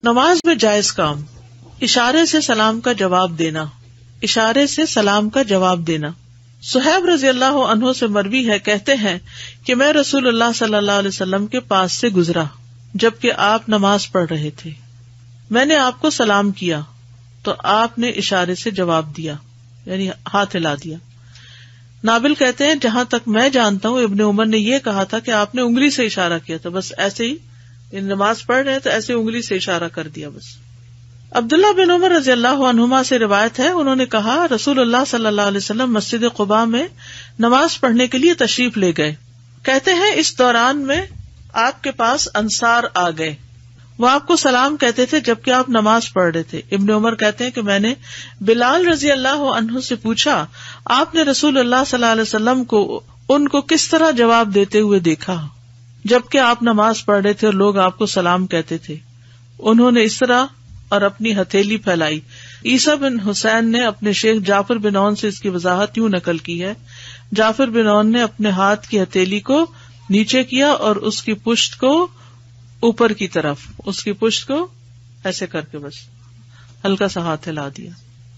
نماز میں جائز کام، اشارے سے سلام کا جواب دینا، اشارے سے سلام کا جواب دینا۔ صہیب رضی اللہ عنہ سے مروی ہے، کہتے ہیں کہ میں رسول اللہ صلی اللہ علیہ وسلم کے پاس سے گزرا جبکہ آپ نماز پڑھ رہے تھے، میں نے آپ کو سلام کیا تو آپ نے اشارے سے جواب دیا، یعنی ہاتھ ہلا دیا۔ نابل کہتے ہیں جہاں تک میں جانتا ہوں ابن عمر نے یہ کہا تھا کہ آپ نے انگلی سے اشارہ کیا تھا، بس ایسے ہی نماز پڑھ رہے تو ایسے انگلی سے اشارہ کر دیا بس۔ عبداللہ بن عمر رضی اللہ عنہما سے روایت ہے، انہوں نے کہا رسول اللہ صلی اللہ علیہ وسلم مسجد قباء میں نماز پڑھنے کے لیے تشریف لے گئے، کہتے ہیں اس دوران میں آپ کے پاس انصار آ گئے، وہ آپ کو سلام کہتے تھے جبکہ آپ نماز پڑھ رہے تھے۔ ابن عمر کہتے ہیں کہ میں نے بلال رضی اللہ عنہ سے پوچھا آپ نے رسول اللہ صلی اللہ علیہ وسلم کو ان کو کس طرح جواب دیتے ہوئے دیکھا جبکہ آپ نماز پڑھ رہے تھے اور لوگ آپ کو سلام کہتے تھے؟ انہوں نے اس طرح اور اپنی ہتھیلی پھیلائی۔ عیسیٰ بن حسین نے اپنے شیخ جعفر بن عون سے اس کی وضاحت یوں نقل کی ہے، جعفر بن عون نے اپنے ہاتھ کی ہتھیلی کو نیچے کیا اور اس کی پشت کو اوپر کی طرف، اس کی پشت کو ایسے کر کے بس ہلکا سا ہاتھ ہلا دیا۔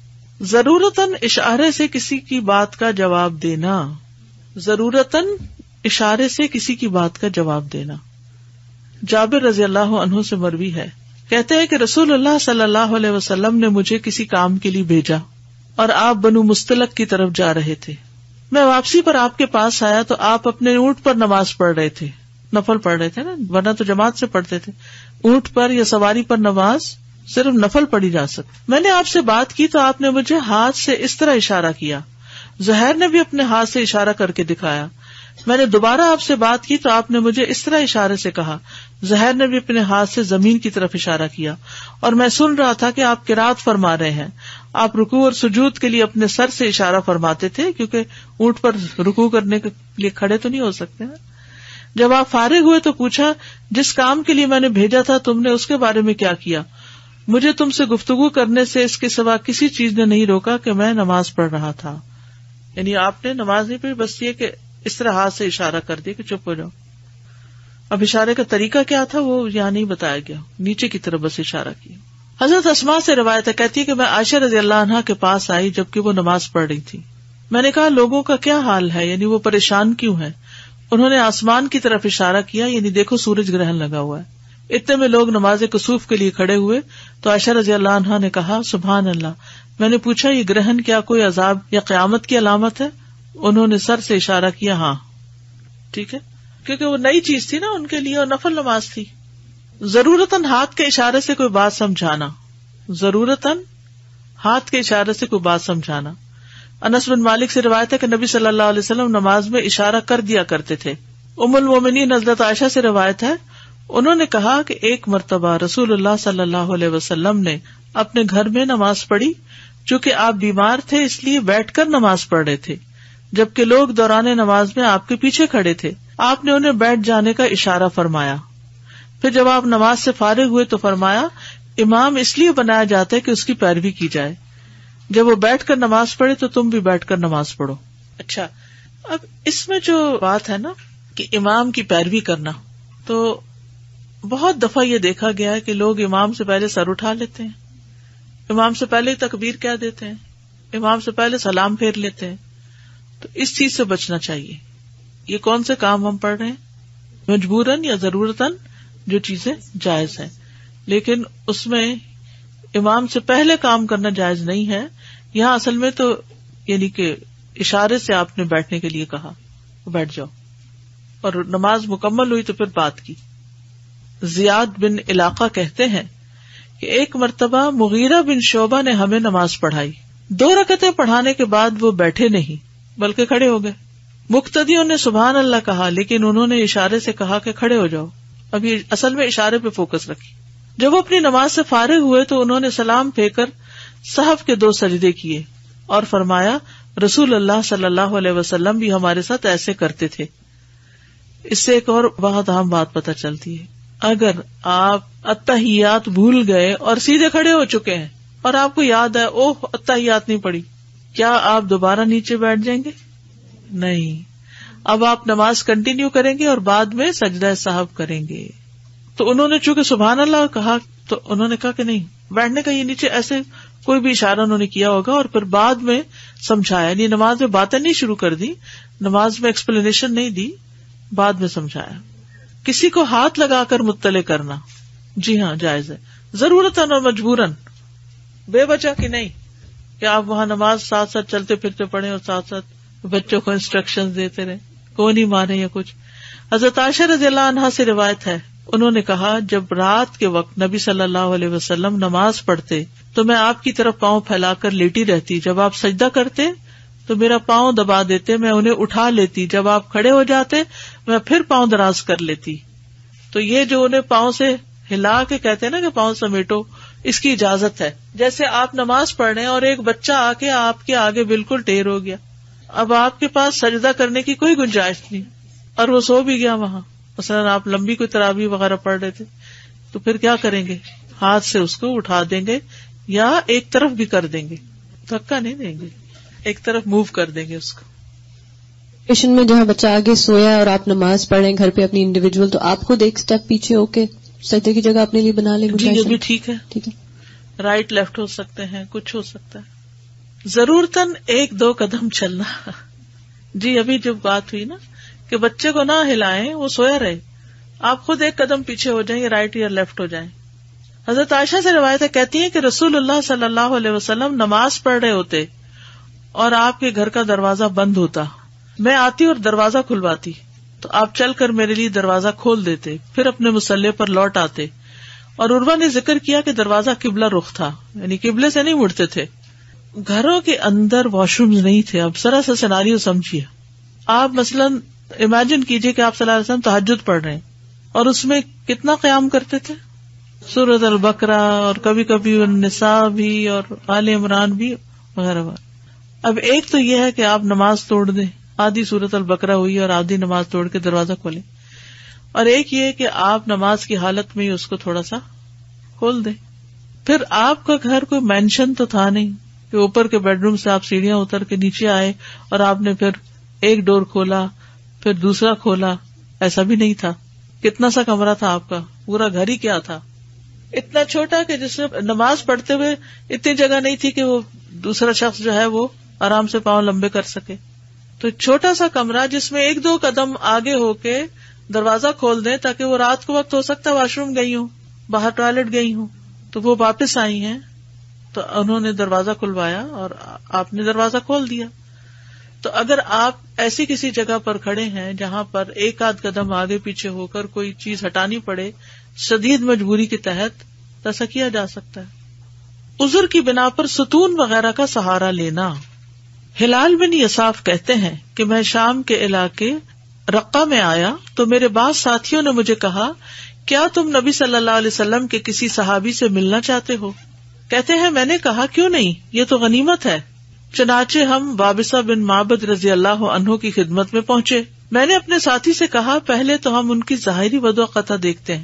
ضرورتاً اشارے سے کسی کی بات کا جواب دینا، ضرورتاً اشارے سے کسی کی بات کا جواب دینا۔ جابر رضی اللہ عنہ سے مروی ہے، کہتے ہیں کہ رسول اللہ صلی اللہ علیہ وسلم نے مجھے کسی کام کے لیے بھیجا اور آپ بنو مستلق کی طرف جا رہے تھے، میں واپسی پر آپ کے پاس آیا تو آپ اپنے اونٹ پر نماز پڑھ رہے تھے، نفل پڑھ رہے تھے نا، ورنہ تو جماعت سے پڑھتے تھے، اونٹ پر یا سواری پر نماز صرف نفل پڑھی جا سکتی۔ میں نے آپ سے بات کی تو آپ نے مجھے ہاتھ سے اس طرح اشارہ کیا، زہیر نے بھی اپنے ہاتھ سے اشارہ کر کے دکھایا، میں نے دوبارہ آپ سے بات کی تو آپ نے مجھے اس طرح اشارے سے کہا، زہیر نے بھی اپنے ہاتھ سے زمین کی طرف اشارہ کیا، اور میں سن رہا تھا کہ آپ قرات فرما رہے ہیں، آپ رکوع اور سجود کے لیے اپنے سر سے اشارہ فرماتے تھے کیونکہ اونٹ پر رکوع کرنے کے لیے کھڑے تو نہیں ہو سکتے نا۔ جب آپ فارغ ہوئے تو پوچھا جس کام کے لیے میں نے بھیجا تھا تم نے اس کے بارے میں کیا کیا؟ مجھے تم سے گفتگو کرنے سے اس کے سوا کسی چیز نے نہیں روکا کہ میں نماز پڑھ رہا تھا۔ یعنی آپ نے نماز نہیں پڑھی، بس یہ کہ اس طرح ہاتھ سے اشارہ کر دیا کہ چپ ہو جاؤ۔ اب اشارے کا طریقہ کیا تھا وہ یہاں نہیں بتایا گیا، نیچے کی طرف بس اشارہ کیا۔ حضرت اسماء سے روایت ہے، کہتی ہے کہ میں عائشہ رضی اللہ عنہا کے پاس آئی جبکہ وہ نماز پڑھ رہی تھی، میں نے کہا لوگوں کا کیا حال ہے، یعنی وہ پریشان کیوں ہیں؟ انہوں نے آسمان کی طرف اشارہ کیا، یعنی دیکھو سورج گرہن لگا ہوا ہے۔ اتنے میں لوگ نماز کسوف کے لیے کھڑے ہوئے تو عائشہ رضی اللہ عنہا نے کہا سبحان اللہ۔ میں نے پوچھا یہ گرہن کیا کوئی عذاب یا قیامت کی علامت ہے؟ انہوں نے سر سے اشارہ کیا ہاں۔ ٹھیک ہے، کیونکہ وہ نئی چیز تھی نا ان کے لیے اور نفل نماز تھی۔ ضرورتاً ہاتھ کے اشارے سے کوئی بات سمجھانا، ضرورتاً ہاتھ کے اشارے سے کوئی بات سمجھانا۔ انس بن مالک سے روایت ہے کہ نبی صلی اللہ علیہ وسلم نماز میں اشارہ کر دیا کرتے تھے۔ ام المومنین حضرت عائشہ سے روایت ہے، انہوں نے کہا کہ ایک مرتبہ رسول اللہ صلی اللہ علیہ وسلم نے اپنے گھر میں نماز پڑھی، چونکہ آپ بیمار تھے اس لیے بیٹھ کر نماز پڑھ رہے تھے، جبکہ لوگ دوران نماز میں آپ کے پیچھے کھڑے تھے، آپ نے انہیں بیٹھ جانے کا اشارہ فرمایا۔ پھر جب آپ نماز سے فارغ ہوئے تو فرمایا امام اس لیے بنایا جاتا ہے کہ اس کی پیروی کی جائے، جب وہ بیٹھ کر نماز پڑھے تو تم بھی بیٹھ کر نماز پڑھو۔ اچھا، اب اس میں جو بات ہے نا کہ امام کی پیروی کرنا، تو بہت دفعہ یہ دیکھا گیا ہے کہ لوگ امام سے پہلے سر اٹھا لیتے ہیں، امام سے پہلے تکبیر کہہ دیتے ہیں، امام سے پہلے سلام پھیر لیتے ہیں، تو اس چیز سے بچنا چاہیے۔ یہ کون سے کام ہم پڑھ رہے ہیں؟ مجبوراً یا ضرورتاً جو چیزیں جائز ہیں، لیکن اس میں امام سے پہلے کام کرنا جائز نہیں ہے۔ یہاں اصل میں تو یعنی کہ اشارے سے آپ نے بیٹھنے کے لیے کہا بیٹھ جاؤ، اور نماز مکمل ہوئی تو پھر بات کی۔ زیاد بن علاقہ کہتے ہیں کہ ایک مرتبہ مغیرہ بن شعبہ نے ہمیں نماز پڑھائی، 2 رکعتیں پڑھانے کے بعد وہ بیٹھے نہیں بلکہ کھڑے ہو گئے۔ مقتدیوں نے سبحان اللہ کہا لیکن انہوں نے اشارے سے کہا کہ کھڑے ہو جاؤ۔ اب یہ اصل میں اشارے پہ فوکس رکھی۔ جب وہ اپنی نماز سے فارغ ہوئے تو انہوں نے سلام پھیر کر صحف کے 2 سجدے کیے اور فرمایا رسول اللہ صلی اللہ علیہ وسلم بھی ہمارے ساتھ ایسے کرتے تھے۔ اس سے ایک اور بہت اہم بات پتہ چلتی ہے، اگر آپ اتحیات بھول گئے اور سیدھے کھڑے ہو چکے ہیں اور آپ کو یاد ہے اوہ اتحیات نہیں پڑھی، کیا آپ دوبارہ نیچے بیٹھ جائیں گے؟ نہیں، اب آپ نماز کنٹینیو کریں گے اور بعد میں سجدہ سہو کریں گے۔ تو انہوں نے چونکہ سبحان اللہ کہا تو انہوں نے کہا کہ نہیں بیٹھنے کا یہ نیچے ایسے کوئی بھی اشارہ انہوں نے کیا ہوگا، اور پھر بعد میں سمجھایا، یعنی نماز میں باتیں نہیں شروع کر دی، نماز میں ایکسپلینیشن نہیں دی، بعد میں سمجھایا. کسی کو ہاتھ لگا کر مطلع کرنا جی ہاں جائز ہے، ضرورتاً اور مجبوراً، بے وجہ کی نہیں کہ آپ وہاں نماز ساتھ ساتھ چلتے پھرتے پڑھیں اور ساتھ ساتھ بچوں کو انسٹرکشن دیتے رہے، کوئی نہیں مانے یا کچھ. حضرت عائشہ رضی اللہ عنہا سے روایت ہے، انہوں نے کہا جب رات کے وقت نبی صلی اللہ علیہ وسلم نماز پڑھتے تو میں آپ کی طرف پاؤں پھیلا کر لیٹی رہتی، جب آپ سجدہ کرتے تو میرا پاؤں دبا دیتے، میں انہیں اٹھا لیتی، جب آپ کھڑے ہو جاتے میں پھر پاؤں دراز کر لیتی. تو یہ جو انہیں پاؤں سے ہلا کے کہتے ہیں نا کہ پاؤں سمیٹو، اس کی اجازت ہے. جیسے آپ نماز پڑھ رہے ہیں اور ایک بچہ آ کے آپ کے آگے بالکل ٹیر ہو گیا، اب آپ کے پاس سجدہ کرنے کی کوئی گنجائش نہیں اور وہ سو بھی گیا وہاں، مثلا آپ لمبی کوئی تراویح وغیرہ پڑھ رہے تھے، تو پھر کیا کریں گے؟ ہاتھ سے اس کو اٹھا دیں گے یا ایک طرف بھی کر دیں گے، دھکا نہیں دیں گے، ایک طرف موو کر دیں گے اس کو. پیشن میں جہاں بچہ آگے سویا ہے اور آپ نماز پڑھ رہے ہیں گھر پہ اپنی انڈیویجول، تو آپ خود ایک سٹیپ پیچھے ہو کے سجدے کی جگہ اپنے لیے بنا لیں. جی یہ بھی ٹھیک ہے، ٹھیک ہے، رائٹ لیفٹ ہو سکتے ہیں، کچھ ہو سکتا ہے. ضرورتاً 1-2 قدم چلنا. جی ابھی جو بات ہوئی نا کہ بچے کو نہ ہلائیں، وہ سویا رہے، آپ خود 1 قدم پیچھے ہو جائیں، رائٹ یا لیفٹ ہو جائیں. حضرت عائشہ سے روایت ہے، کہتی ہیں کہ رسول اللہ صلی اللہ علیہ وسلم نماز پڑھ رہے ہوتے اور آپ کے گھر کا دروازہ بند ہوتا، میں آتی اور دروازہ کھلواتی تو آپ چل کر میرے لیے دروازہ کھول دیتے، پھر اپنے مصلی پر لوٹ آتے. اور عروہ نے ذکر کیا کہ دروازہ قبلہ رخ تھا، یعنی قبلے سے نہیں مڑتے تھے. گھروں کے اندر واش روم نہیں تھے. اب ذرا سا سیناریو سمجھیے، آپ مثلاً امیجن کیجئے کہ آپ صلی اللہ علیہ وسلم تہجد پڑھ رہے ہیں اور اس میں کتنا قیام کرتے تھے، سورۃ البقرہ اور کبھی کبھی النساء بھی اور آل عمران بھی وغیرہ وغیرہ. اب ایک تو یہ ہے کہ آپ نماز توڑ دیں، آدھی سورۃ البقرہ ہوئی اور آدھی نماز توڑ کے دروازہ کھولیں، اور ایک یہ کہ آپ نماز کی حالت میں ہی اس کو تھوڑا سا کھول دیں. پھر آپ کا گھر کوئی مینشن تو تھا نہیں کہ اوپر کے بیڈ روم سے آپ سیڑھیاں اتر کے نیچے آئے اور آپ نے پھر ایک ڈور کھولا پھر دوسرا کھولا، ایسا بھی نہیں تھا. کتنا سا کمرہ تھا آپ کا، پورا گھر ہی کیا تھا، اتنا چھوٹا کہ جس میں نماز پڑھتے ہوئے اتنی جگہ نہیں تھی کہ وہ دوسرا شخص جو ہے وہ آرام سے پاؤں لمبے کر سکے. تو چھوٹا سا کمرہ جس میں 1-2 قدم آگے ہو کے دروازہ کھول دیں تاکہ وہ رات کو وقت ہو سکتا ہے واش روم گئی ہوں، باہر ٹوائلٹ گئی ہوں، تو وہ واپس آئی ہیں تو انہوں نے دروازہ کھلوایا اور آپ نے دروازہ کھول دیا. تو اگر آپ ایسی کسی جگہ پر کھڑے ہیں جہاں پر 1-8 قدم آگے پیچھے ہو کر کوئی چیز ہٹانی پڑے، شدید مجبوری کے تحت، تو ایسا کیا جا سکتا ہے. عذر کی بنا پر ستون وغیرہ کا سہارا لینا. ہلال بن یساف کہتے ہیں کہ میں شام کے علاقے رقہ میں آیا تو میرے بعض ساتھیوں نے مجھے کہا، کیا تم نبی صلی اللہ علیہ وسلم کے کسی صحابی سے ملنا چاہتے ہو؟ کہتے ہیں میں نے کہا کیوں نہیں، یہ تو غنیمت ہے. چنانچہ ہم وابصہ بن معبد رضی اللہ عنہ کی خدمت میں پہنچے. میں نے اپنے ساتھی سے کہا پہلے تو ہم ان کی ظاہری وضع قطع دیکھتے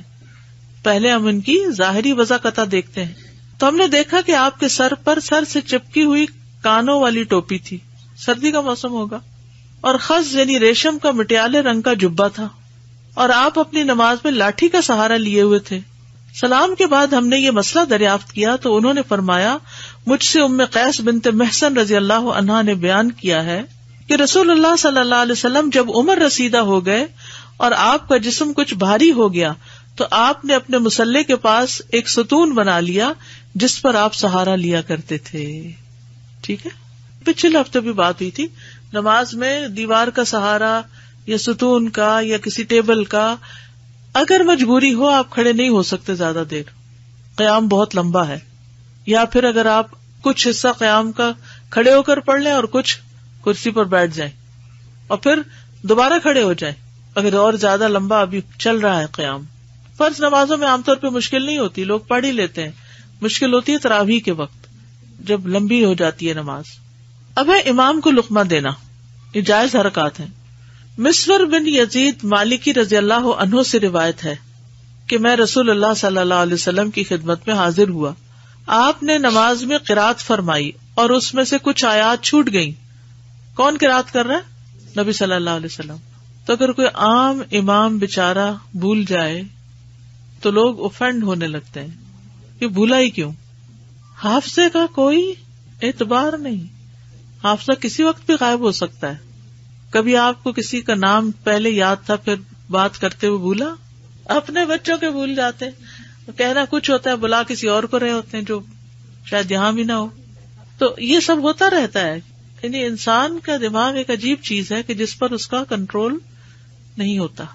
ہیں. تو ہم نے دیکھا کہ آپ کے سر پر سر سے چپکی ہوئی کانوں والی ٹوپی تھی، سردی کا موسم ہوگا، اور خز یعنی ریشم کا مٹیالے رنگ کا جبہ تھا، اور آپ اپنی نماز میں لاٹھی کا سہارا لیے ہوئے تھے. سلام کے بعد ہم نے یہ مسئلہ دریافت کیا تو انہوں نے فرمایا، مجھ سے ام قیس بنت محسن رضی اللہ عنہا نے بیان کیا ہے کہ رسول اللہ صلی اللہ علیہ وسلم جب عمر رسیدہ ہو گئے اور آپ کا جسم کچھ بھاری ہو گیا تو آپ نے اپنے مصلی کے پاس ایک ستون بنا لیا جس پر آپ سہارا لیا کرتے تھے. ٹھیک ہے، پچھلے ہفتے بھی بات ہوئی تھی، نماز میں دیوار کا سہارا یا ستون کا یا کسی ٹیبل کا، اگر مجبوری ہو آپ کھڑے نہیں ہو سکتے زیادہ دیر، قیام بہت لمبا ہے، یا پھر اگر آپ کچھ حصہ قیام کا کھڑے ہو کر پڑھ لیں اور کچھ کرسی پر بیٹھ جائیں اور پھر دوبارہ کھڑے ہو جائیں اگر اور زیادہ لمبا ابھی چل رہا ہے قیام. فرض نمازوں میں عام طور پہ مشکل نہیں ہوتی، لوگ پڑھ ہی لیتے ہیں، مشکل ہوتی ہے تراویح کے وقت جب لمبی ہو جاتی ہے نماز. اب ہے امام کو لقمہ دینا، یہ جائز حرکات ہیں. مسور بن یزید مالکی رضی اللہ عنہ سے روایت ہے کہ میں رسول اللہ صلی اللہ علیہ وسلم کی خدمت میں حاضر ہوا. آپ نے نماز میں قرات فرمائی اور اس میں سے کچھ آیات چھوٹ گئیں. کون قرات کر رہا ہے؟ نبی صلی اللہ علیہ وسلم. تو اگر کوئی عام امام بیچارہ بھول جائے تو لوگ اوفینڈ ہونے لگتے ہیں کہ بھولا ہی کیوں. حافظے کا کوئی اعتبار نہیں. حافظہ کسی وقت بھی غائب ہو سکتا ہے. کبھی آپ کو کسی کا نام پہلے یاد تھا پھر بات کرتے ہوئے بھولا. اپنے بچوں کے بھول جاتے, کہنا کچھ ہوتا ہے بلا کسی اور کو رہے ہوتے ہیں جو شاید یہاں بھی نہ ہو. تو یہ سب ہوتا رہتا ہے. یعنی انسان کا دماغ ایک عجیب چیز ہے کہ جس پر اس کا کنٹرول نہیں ہوتا.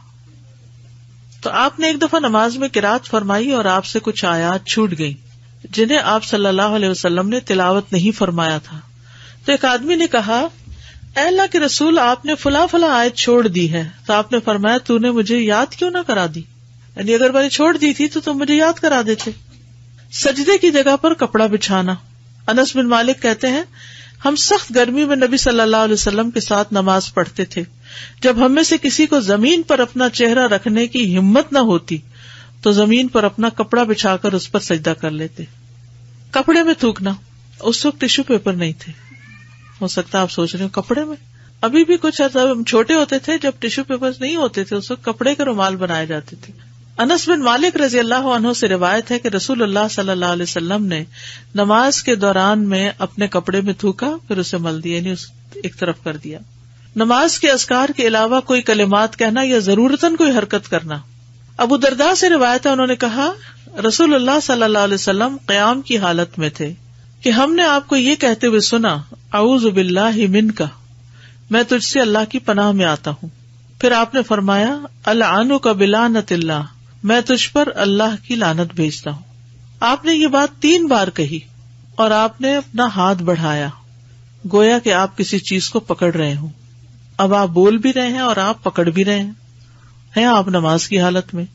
تو آپ نے ایک دفعہ نماز میں قرات فرمائی اور آپ سے کچھ آیات چھوٹ گئی جنہیں آپ صلی اللہ علیہ وسلم نے تلاوت نہیں فرمایا تھا. تو ایک آدمی نے کہا, اے اللہ کے رسول, آپ نے فلاں فلاں آیت چھوڑ دی ہے. تو آپ نے فرمایا, تو نے مجھے یاد کیوں نہ کرا دی؟ یعنی اگر میں نے چھوڑ دی تھی تو تم مجھے یاد کرا دیتے. سجدے کی جگہ پر کپڑا بچھانا. انس بن مالک کہتے ہیں, ہم سخت گرمی میں نبی صلی اللہ علیہ وسلم کے ساتھ نماز پڑھتے تھے. جب ہم میں سے کسی کو زمین پر اپنا چہرہ رکھنے کی ہمت نہ ہوتی تو زمین پر اپنا کپڑا بچھا کر اس پر سجدہ کر لیتے. کپڑے میں تھوکنا. اس وقت ٹیشو پیپر نہیں تھے. ہو سکتا ہے آپ سوچ رہے ہو کپڑے میں. ابھی بھی کچھ ہم چھوٹے ہوتے تھے جب ٹیشو پیپر نہیں ہوتے تھے, اس وقت کپڑے کے رومال بنائے جاتے تھے. انس بن مالک رضی اللہ عنہ سے روایت ہے کہ رسول اللہ صلی اللہ علیہ وسلم نے نماز کے دوران میں اپنے کپڑے میں تھوکا پھر اسے مل دیا, یعنی ایک طرف کر دیا. نماز کے اذکار کے علاوہ کوئی کلمات کہنا یا ضرورتاً کوئی حرکت کرنا. ابو درداء سے روایت ہے, انہوں نے کہا رسول اللہ صلی اللہ علیہ وسلم قیام کی حالت میں تھے کہ ہم نے آپ کو یہ کہتے ہوئے سنا, اعوذ باللہ منک, میں تجھ سے اللہ کی پناہ میں آتا ہوں. پھر آپ نے فرمایا, العنک بلعنت اللہ, میں تجھ پر اللہ کی لعنت بھیجتا ہوں. آپ نے یہ بات 3 بار کہی اور آپ نے اپنا ہاتھ بڑھایا گویا کہ آپ کسی چیز کو پکڑ رہے ہوں. اب آپ بول بھی رہے ہیں اور آپ پکڑ بھی رہے ہیں آپ نماز کی حالت میں.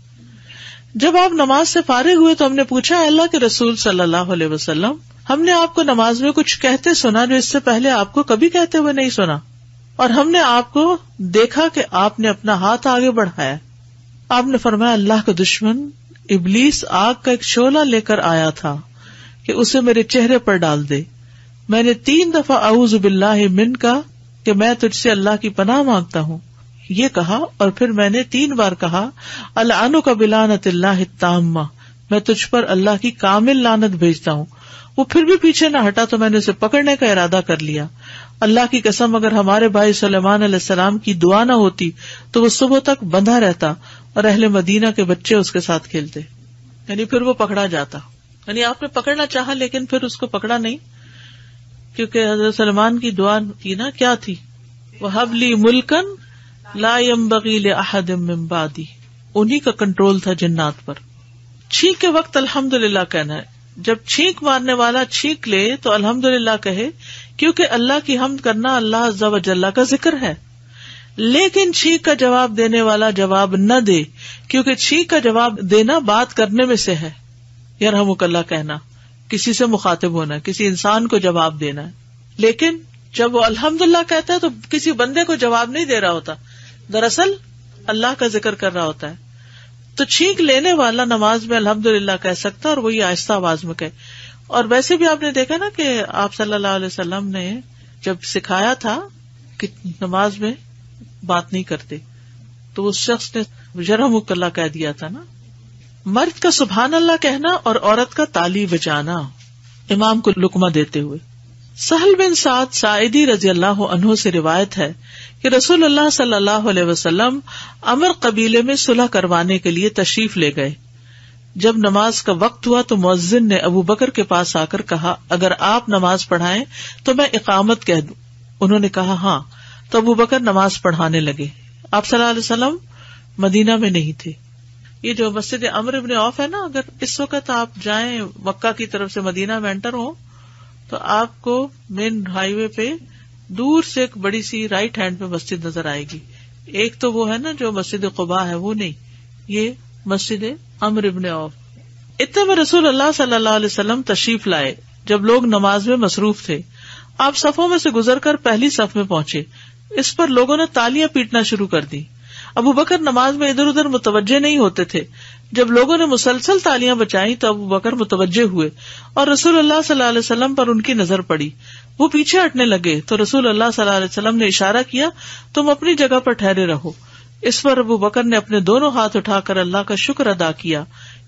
جب آپ نماز سے فارغ ہوئے تو ہم نے پوچھا, اللہ کے رسول صلی اللہ علیہ وسلم, ہم نے آپ کو نماز میں کچھ کہتے سنا جو اس سے پہلے آپ کو کبھی کہتے ہوئے نہیں سنا, اور ہم نے آپ کو دیکھا کہ آپ نے اپنا ہاتھ آگے بڑھایا. آپ نے فرمایا, اللہ کا دشمن ابلیس آگ کا ایک شعلہ لے کر آیا تھا کہ اسے میرے چہرے پر ڈال دے. میں نے 3 دفعہ اعوذ باللہ منک کہ میں تجھ سے اللہ کی پناہ مانگتا ہوں یہ کہا, اور پھر میں نے 3 بار کہا العنک بلعنت اللہ التامہ, میں تجھ پر اللہ کی کامل لعنت بھیجتا ہوں. وہ پھر بھی پیچھے نہ ہٹا تو میں نے اسے پکڑنے کا ارادہ کر لیا. اللہ کی قسم, اگر ہمارے بھائی سلیمان علیہ السلام کی دعا نہ ہوتی تو وہ صبح تک بندھا رہتا اور اہل مدینہ کے بچے اس کے ساتھ کھیلتے. یعنی پھر وہ پکڑا جاتا. یعنی آپ نے پکڑنا چاہا لیکن پھر اس کو پکڑا نہیں, کیونکہ حضرت سلمان کی دعا تھی نا, کیا تھی, وَهَبْ لِي مُلْكًا لَا يَنبَغِي لِأَحَدٍ مِّن بَعْدِي. انہی کا کنٹرول تھا جنات پر. چھینک کے وقت الحمدللہ کہنا ہے. جب چھینک مارنے والا چھینک لے تو الحمدللہ کہے, کیونکہ اللہ کی حمد کرنا اللہ عز و جل کا ذکر ہے. لیکن چھینک کا جواب دینے والا جواب نہ دے, کیونکہ چھینک کا جواب دینا بات کرنے میں سے ہے. یرحمک اللہ کہنا, کسی سے مخاطب ہونا, کسی انسان کو جواب دینا ہے. لیکن جب وہ الحمدللہ کہتا ہے تو کسی بندے کو جواب نہیں دے رہا ہوتا, دراصل اللہ کا ذکر کر رہا ہوتا ہے. تو چھینک لینے والا نماز میں الحمدللہ کہہ سکتا اور وہی آہستہ آواز میں کہے. اور ویسے بھی آپ نے دیکھا نا کہ آپ صلی اللہ علیہ وسلم نے جب سکھایا تھا کہ نماز میں بات نہیں کرتے تو اس شخص نے یرحمک اللہ کہہ دیا تھا نا. مرد کا سبحان اللہ کہنا اور عورت کا تالی بجانا امام کو لقمہ دیتے ہوئے. سہل بن سعد ساعدی رضی اللہ عنہ سے روایت ہے کہ رسول اللہ صلی اللہ علیہ وسلم امر قبیلے میں صلح کروانے کے لیے تشریف لے گئے. جب نماز کا وقت ہوا تو مؤذن نے ابو بکر کے پاس آ کر کہا, اگر آپ نماز پڑھائیں تو میں اقامت کہہ دوں. انہوں نے کہا ہاں. تو ابو بکر نماز پڑھانے لگے. آپ صلی اللہ علیہ وسلم مدینہ میں نہیں تھے. یہ جو مسجد عمرو بن عوف ہے نا, اگر اس وقت آپ جائیں مکہ کی طرف سے مدینہ میں انٹر ہوں تو آپ کو مین ہائی وے پہ دور سے ایک بڑی سی رائٹ ہینڈ پہ مسجد نظر آئے گی. ایک تو وہ ہے نا جو مسجد قباء ہے, وہ نہیں, یہ مسجد عمرو بن عوف. اتنے میں رسول اللہ صلی اللہ علیہ وسلم تشریف لائے. جب لوگ نماز میں مصروف تھے آپ صفوں میں سے گزر کر پہلی صف میں پہنچے. اس پر لوگوں نے تالیاں پیٹنا شروع کر دی. ابو بکر نماز میں ادھر ادھر متوجہ نہیں ہوتے تھے. جب لوگوں نے مسلسل تالیاں بجائیں تو ابو بکر متوجہ ہوئے اور رسول اللہ صلی اللہ علیہ وسلم پر ان کی نظر پڑی. وہ پیچھے ہٹنے لگے تو رسول اللہ صلی اللہ علیہ وسلم نے اشارہ کیا, تم اپنی جگہ پر ٹھہرے رہو. اس پر ابو بکر نے اپنے دونوں ہاتھ اٹھا کر اللہ کا شکر ادا کیا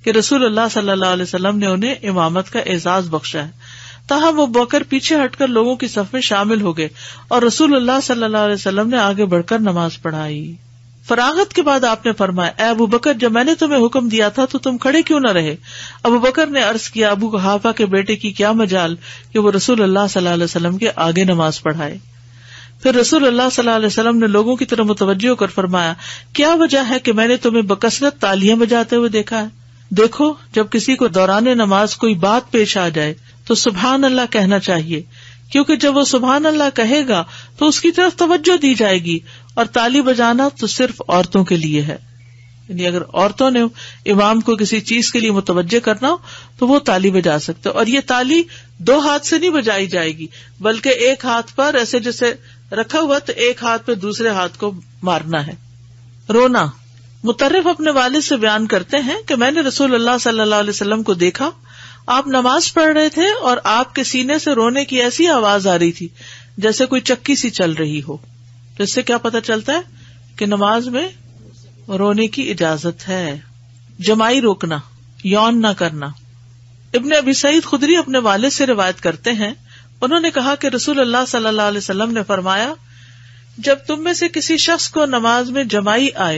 کہ رسول اللہ صلی اللہ علیہ وسلم نے انہیں امامت کا اعزاز بخشا ہے. تاہم ابو بکر پیچھے ہٹ کر لوگوں کی صف میں شامل ہو گئے اور رسول اللہ صلی اللہ علیہ وسلم نے آگے بڑھ کر نماز پڑھائی. فراغت کے بعد آپ نے فرمایا اے ابو بکر جب میں نے تمہیں حکم دیا تھا تو تم کھڑے کیوں نہ رہے؟ ابو بکر نے عرض کیا ابو قحافہ کے بیٹے کی کیا مجال کہ وہ رسول اللہ صلی اللہ علیہ وسلم کے آگے نماز پڑھائے. پھر رسول اللہ صلی اللہ علیہ وسلم نے لوگوں کی طرف متوجہ ہو کر فرمایا کیا وجہ ہے کہ میں نے تمہیں بکثرت تالیاں بجاتے ہوئے دیکھا ہے؟ دیکھو جب کسی کو دوران نماز کوئی بات پیش آ جائے تو سبحان اللہ کہنا چاہیے، کیونکہ جب وہ سبحان اللہ کہے گا تو اس کی طرف توجہ دی جائے گی، اور تالی بجانا تو صرف عورتوں کے لیے ہے. یعنی اگر عورتوں نے امام کو کسی چیز کے لیے متوجہ کرنا ہو تو وہ تالی بجا سکتے، اور یہ تالی 2 ہاتھ سے نہیں بجائی جائے گی بلکہ ایک ہاتھ پر ایسے جیسے رکھا ہوا تو ایک ہاتھ پہ دوسرے ہاتھ کو مارنا ہے. رونا. مطرف اپنے والد سے بیان کرتے ہیں کہ میں نے رسول اللہ صلی اللہ علیہ وسلم کو دیکھا، آپ نماز پڑھ رہے تھے اور آپ کے سینے سے رونے کی ایسی آواز آ رہی تھی جیسے کوئی چکی سی چل رہی ہو. تو اس سے کیا پتہ چلتا ہے کہ نماز میں رونے کی اجازت ہے. جماعی روکنا، یون نہ کرنا. ابن ابی سعید خدری اپنے والد سے روایت کرتے ہیں، انہوں نے کہا کہ رسول اللہ صلی اللہ علیہ وسلم نے فرمایا جب تم میں سے کسی شخص کو نماز میں جماعی آئے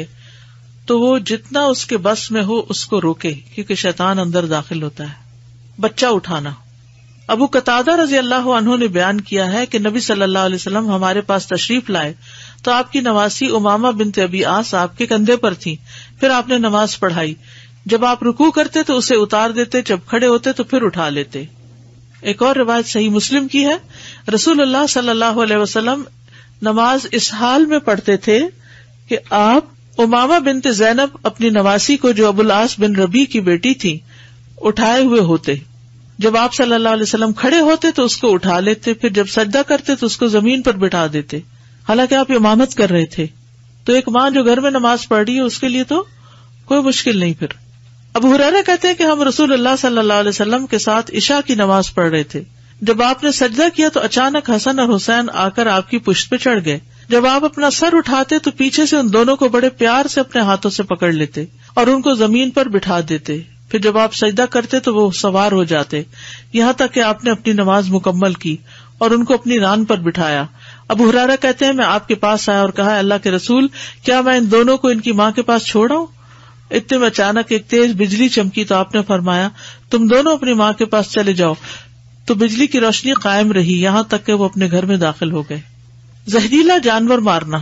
تو وہ جتنا اس کے بس میں ہو اس کو روکے، کیونکہ شیطان اندر داخل ہوتا ہے. بچہ اٹھانا. ابو قتادہ رضی اللہ عنہ نے بیان کیا ہے کہ نبی صلی اللہ علیہ وسلم ہمارے پاس تشریف لائے تو آپ کی نواسی امامہ بنت ابی عاص آپ کے کندھے پر تھی. پھر آپ نے نماز پڑھائی. جب آپ رکوع کرتے تو اسے اتار دیتے، جب کھڑے ہوتے تو پھر اٹھا لیتے. ایک اور روایت صحیح مسلم کی ہے، رسول اللہ صلی اللہ علیہ وسلم نماز اس حال میں پڑھتے تھے کہ آپ امامہ بنت زینب اپنی نواسی کو جو ابو العاص بن ربیع کی بیٹی تھی اٹھائے ہوئے ہوتے. جب آپ صلی اللہ علیہ وسلم کھڑے ہوتے تو اس کو اٹھا لیتے، پھر جب سجدہ کرتے تو اس کو زمین پر بٹھا دیتے، حالانکہ آپ امامت کر رہے تھے. تو ایک ماں جو گھر میں نماز پڑھ رہی ہے اس کے لیے تو کوئی مشکل نہیں. پھر ابو ہریرہ کہتے ہیں کہ ہم رسول اللہ صلی اللہ علیہ وسلم کے ساتھ عشاء کی نماز پڑھ رہے تھے. جب آپ نے سجدہ کیا تو اچانک حسن اور حسین آ کر آپ کی پشت پہ چڑھ گئے. جب آپ اپنا سر اٹھاتے تو پیچھے سے ان دونوں کو بڑے پیار سے اپنے ہاتھوں سے پکڑ لیتے اور ان کو زمین پر بٹھا دیتے. پھر جب آپ سجدہ کرتے تو وہ سوار ہو جاتے، یہاں تک کہ آپ نے اپنی نماز مکمل کی اور ان کو اپنی ران پر بٹھایا. ابو ہریرہ کہتے ہیں میں آپ کے پاس آیا اور کہا اللہ کے رسول کیا میں ان دونوں کو ان کی ماں کے پاس چھوڑ آؤں؟ اتنے میں اچانک ایک تیز بجلی چمکی تو آپ نے فرمایا تم دونوں اپنی ماں کے پاس چلے جاؤ. تو بجلی کی روشنی قائم رہی یہاں تک کہ وہ اپنے گھر میں داخل ہو گئے. زہریلا جانور مارنا.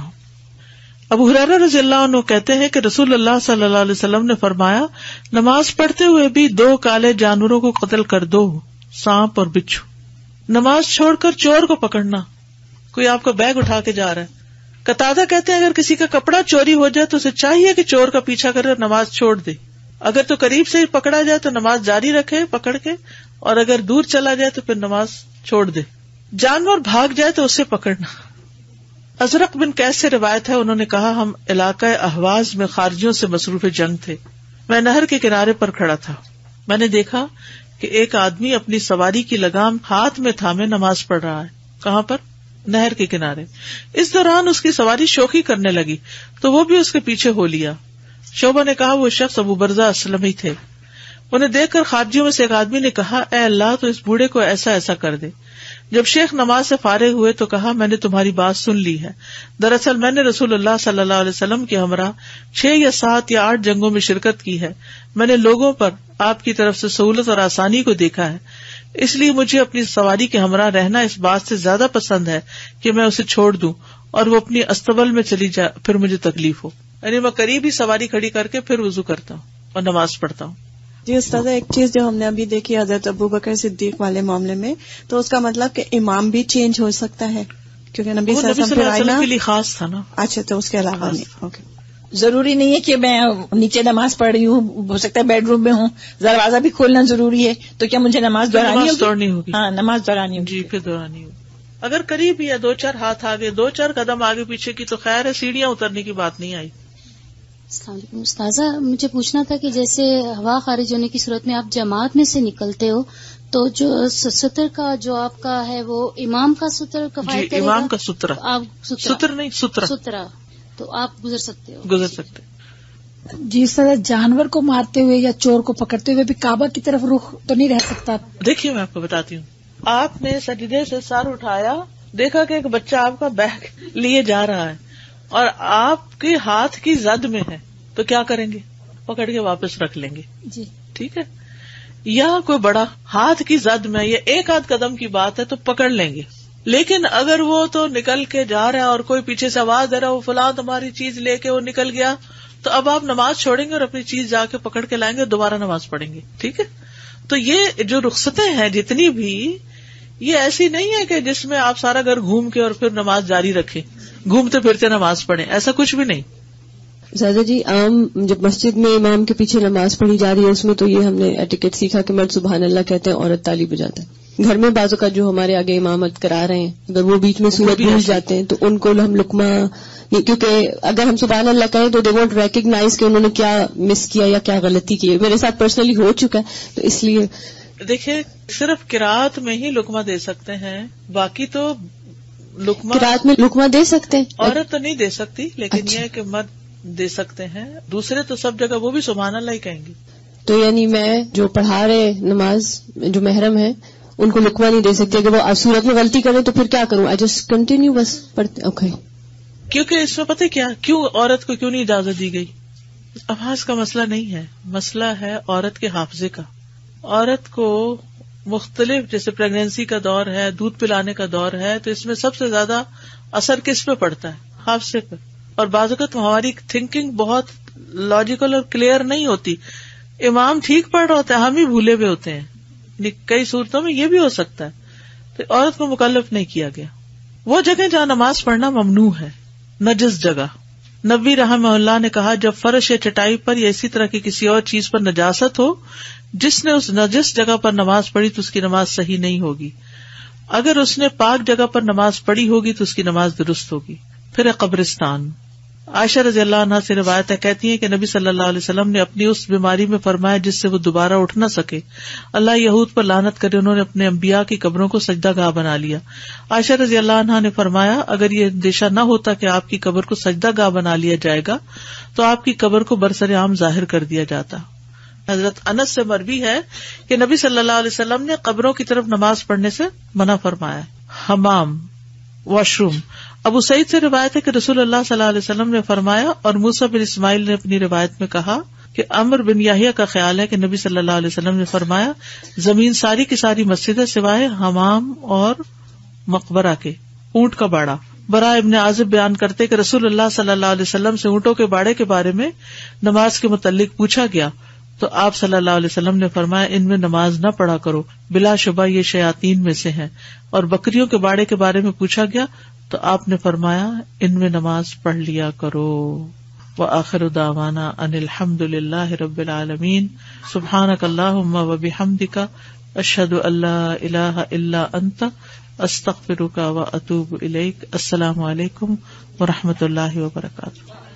ابو ہریرہ رضی اللہ عنہ کہتے ہیں کہ رسول اللہ صلی اللہ علیہ وسلم نے فرمایا نماز پڑھتے ہوئے بھی 2 کالے جانوروں کو قتل کر دو، سانپ اور بچھو. نماز چھوڑ کر چور کو پکڑنا. کوئی آپ کا بیگ اٹھا کے جا رہا ہے. قتادہ کہتے ہیں اگر کسی کا کپڑا چوری ہو جائے تو اسے چاہیے کہ چور کا پیچھا کر نماز چھوڑ دے. اگر تو قریب سے پکڑا جائے تو نماز جاری رکھے پکڑ کے، اور اگر دور چلا جائے تو پھر نماز چھوڑ دے. جانور بھاگ جائے تو اسے پکڑنا. ازرق بن قیس سے روایت ہے، انہوں نے کہا ہم علاقہ احواز میں خارجیوں سے مصروف جنگ تھے. میں نہر کے کنارے پر کھڑا تھا. میں نے دیکھا کہ ایک آدمی اپنی سواری کی لگام ہاتھ میں تھامے نماز پڑھ رہا ہے. کہاں پر؟ نہر کے کنارے. اس دوران اس کی سواری شوخی کرنے لگی تو وہ بھی اس کے پیچھے ہو لیا. شعبہ نے کہا وہ شخص ابو برزہ اسلمی تھے. انہیں دیکھ کر خارجیوں میں سے ایک آدمی نے کہا اے اللہ تو اس بوڑھے کو ایسا ایسا کر دے. جب شیخ نماز سے فارغ ہوئے تو کہا میں نے تمہاری بات سن لی ہے. دراصل میں نے رسول اللہ صلی اللہ علیہ وسلم کے ہمراہ 6 یا 7 یا 8 جنگوں میں شرکت کی ہے. میں نے لوگوں پر آپ کی طرف سے سہولت اور آسانی کو دیکھا ہے، اس لیے مجھے اپنی سواری کے ہمراہ رہنا اس بات سے زیادہ پسند ہے کہ میں اسے چھوڑ دوں اور وہ اپنی استبل میں چلی جائے، پھر مجھے تکلیف ہو. یعنی میں قریب ہی سواری کھڑی کر کے پھر وضو کرتا ہوں اور نماز پڑھتا ہوں. جی استاذہ، ایک چیز جو ہم نے ابھی دیکھی حضرت ابو بکر صدیق والے معاملے میں، تو اس کا مطلب کہ امام بھی چینج ہو سکتا ہے کیونکہ نبی صلی اللہ علیہ وسلم کے لیے خاص تھا نا. اچھا، تو اس کے علاوہ نہیں. اوکے. ضروری نہیں ہے کہ میں نیچے نماز پڑھ رہی ہوں، ہو سکتا ہے بیڈ روم میں ہوں، دروازہ بھی کھولنا ضروری ہے، تو کیا مجھے نماز دہرانی ہوگی؟ ہاں، نماز دہرانی ہوگی. جی، پھر دہرانی ہوگی. اگر قریب ہی ہے 2-4 ہاتھ آگے 2-4 قدم آگے پیچھے کی تو خیر ہے، سیڑھیاں اترنے کی بات نہیں آئی. السلام علیکم استاذہ، مجھے پوچھنا تھا کہ جیسے ہوا خارج ہونے کی صورت میں آپ جماعت میں سے نکلتے ہو تو جو ستر کا جو آپ کا ہے وہ امام کا ستر کفایت کرے گا؟ امام کا سترہ. آپ ستر نہیں، سترہ تو آپ گزر سکتے ہو. گزر سکتے. جس طرح جانور کو مارتے ہوئے یا چور کو پکڑتے ہوئے بھی کعبہ کی طرف رخ تو نہیں رہ سکتا. دیکھیے میں آپ کو بتاتی ہوں. آپ نے سجدے سے سر اٹھایا, دیکھا کہ ایک بچہ آپ کا بیگ لیے جا رہا ہے اور آپ کے ہاتھ کی زد میں ہے, تو کیا کریں گے؟ پکڑ کے واپس رکھ لیں گے. جی ٹھیک ہے. یا کوئی بڑا ہاتھ کی زد میں, یہ ایک آدھ قدم کی بات ہے تو پکڑ لیں گے. لیکن اگر وہ تو نکل کے جا رہا ہے اور کوئی پیچھے سے آواز دے رہا ہے وہ فلاں تمہاری چیز لے کے وہ نکل گیا, تو اب آپ نماز چھوڑیں گے اور اپنی چیز جا کے پکڑ کے لائیں گے, دوبارہ نماز پڑھیں گے. ٹھیک ہے. تو یہ جو رخصتیں ہیں جتنی بھی, یہ ایسی نہیں ہے کہ جس میں آپ سارا گھر گھوم کے اور پھر نماز جاری رکھیں, گھومتے پھرتے نماز پڑھیں, ایسا کچھ بھی نہیں. زیادہ جی عام جب مسجد میں امام کے پیچھے نماز پڑھی جا رہی ہے اس میں تو یہ ہم نے ایٹیکیٹ سیکھا کہ مرد سبحان اللہ کہتے ہیں, عورت تالی بجاتا ہے. گھر میں بعض اوقات جو ہمارے آگے امامت کرا رہے ہیں اگر وہ بیچ میں سورت بھول جاتے ہیں تو ان کو ہم لقمہ, کیونکہ اگر ہم سبحان اللہ کہیں تو دے وونٹ ریکگنائز کہ انہوں نے کیا مس کیا یا کیا غلطی کی. میرے ساتھ پرسنلی ہو چکا ہے, تو اس لیے دیکھیں صرف قرات میں ہی لقمہ دے سکتے ہیں, باقی تو لقمہ قرات میں لقمہ دے سکتے ہیں, عورت تو نہیں دے سکتی, لیکن یہ کہ مرد دے سکتے ہیں. دوسرے تو سب جگہ وہ بھی سبحان اللہ ہی کہیں گے. تو یعنی میں جو پڑھا رہے نماز جو محرم ہے ان کو لقمہ نہیں دے سکتے. اگر وہ صورت میں غلطی کریں تو پھر کیا کروں؟ آئی جسٹ کنٹینیو بس پڑھتے. اوکے. کیونکہ اس میں پتہ کیا, کیوں عورت کو کیوں نہیں اجازت دی گئی؟ آواز کا مسئلہ نہیں ہے, مسئلہ ہے عورت کے حافظے کا. عورت کو مختلف, جیسے پریگنینسی کا دور ہے, دودھ پلانے کا دور ہے, تو اس میں سب سے زیادہ اثر کس پہ پڑتا ہے؟ حافظے پہ. اور بعض اوقات ہماری تھنکنگ بہت لاجیکل اور کلیئر نہیں ہوتی. امام ٹھیک پڑھ رہا ہوتا ہے, ہم ہی بھولے ہوئے ہوتے ہیں. کئی صورتوں میں یہ بھی ہو سکتا ہے. تو عورت کو مکلف نہیں کیا گیا. وہ جگہ جہاں نماز پڑھنا ممنوع ہے, نجس جگہ. نبی رحمہ اللہ نے کہا جب فرش یا چٹائی پر یا اسی طرح کی کسی اور چیز پر نجاست ہو, جس نے اس نجس جگہ پر نماز پڑھی تو اس کی نماز صحیح نہیں ہوگی. اگر اس نے پاک جگہ پر نماز پڑھی ہوگی تو اس کی نماز درست ہوگی. پھر قبرستان. عائشہ رضی اللہ عنہا سے روایت ہے, کہتی ہیں کہ نبی صلی اللہ علیہ وسلم نے اپنی اس بیماری میں فرمایا جس سے وہ دوبارہ اٹھ نہ سکے, اللہ یہود پر لعنت کرے, انہوں نے اپنے انبیاء کی قبروں کو سجدہ گاہ بنا لیا. عائشہ رضی اللہ عنہا نے فرمایا اگر یہ اندیشہ نہ ہوتا کہ آپ کی قبر کو سجدہ گاہ بنا لیا جائے گا تو آپ کی قبر کو برسر عام ظاہر کر دیا جاتا. حضرت انس سے مروی ہے کہ نبی صلی اللہ علیہ وسلم نے قبروں کی طرف نماز پڑھنے سے منع فرمایا. حمام, واش روم. ابو سعید سے روایت ہے کہ رسول اللہ صلی اللہ علیہ وسلم نے فرمایا, اور موسیٰ بن اسماعیل نے اپنی روایت میں کہا کہ عمر بن یحییٰ کا خیال ہے کہ نبی صلی اللہ علیہ وسلم نے فرمایا زمین ساری کی ساری مسجد ہے سوائے حمام اور مقبرہ کے. اونٹ کا باڑا. برا ابن عازب بیان کرتے کہ رسول اللہ صلی اللہ علیہ وسلم سے اونٹوں کے باڑے کے بارے میں نماز کے متعلق پوچھا گیا تو آپ صلی اللہ علیہ وسلم نے فرمایا ان میں نماز نہ پڑھا کرو, بلا شبہ یہ شیاطین میں سے ہیں. اور بکریوں کے باڑے کے بارے میں پوچھا گیا تو آپ نے فرمایا ان میں نماز پڑھ لیا کرو. وآخر دعوانا ان الحمد للہ رب العالمین. سبحانک اللہم وبحمدک اشہد ان لا الہ الا انت استغفرک واتوب الیک. السلام علیکم ورحمۃ اللہ وبرکاتہ.